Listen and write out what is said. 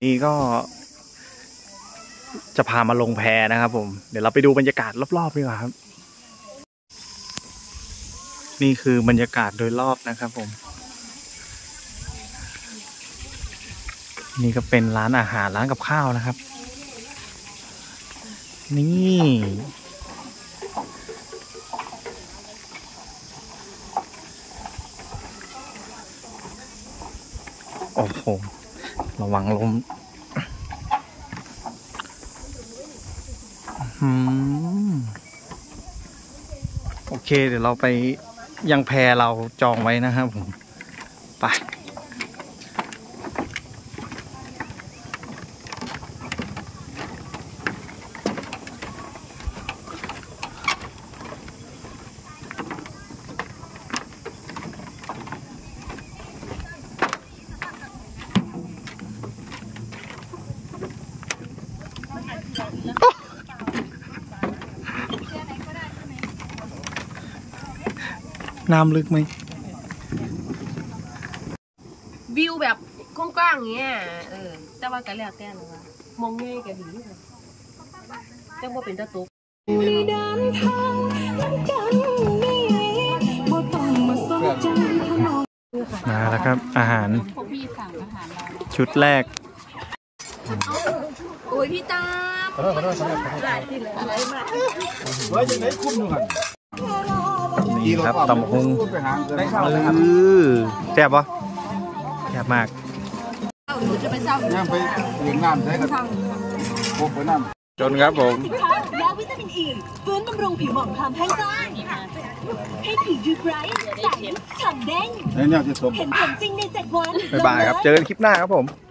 นี่ก็จะพามาลงแพนะครับผมเดี๋ยวเราไปดูบรรยากาศรอบๆดีกว่าครับนี่คือบรรยากาศโดยรอบนะครับผมนี่ก็เป็นร้านอาหารร้านกับข้าวนะครับนี่โอ้โหระวังลมโอเคเดี๋ยวเราไปยังแพเราจองไว้นะครับผมไปน้ำลึกไหมวิวแบบกว้างๆอย่างเงี้ยแต่ว่ากันแล้วแต่เลยว่ามองง่ายกันดีเลยแต่ว่าเป็นตะตุกมาแล้วครับอาหารชุดแรกโอ้ยพี่ตามหลายที่เลยอะไรมากนี่ครับตำฮงแซ่บปะแซ่บมากหนูจะไปเศร้าย่างไปเลี้ยงน้ำใช่ครับพวกไปน้ำจนครับผมยาวิตามินอีฟื้นบำรุงผิวหมองคล้ำแห้งกร้านให้ผิวดูไบรท์ใสฉ่ำเด้งเห็นผลจริงใน7 วันบ๊ายบายครับเจอกันคลิปหน้าครับผม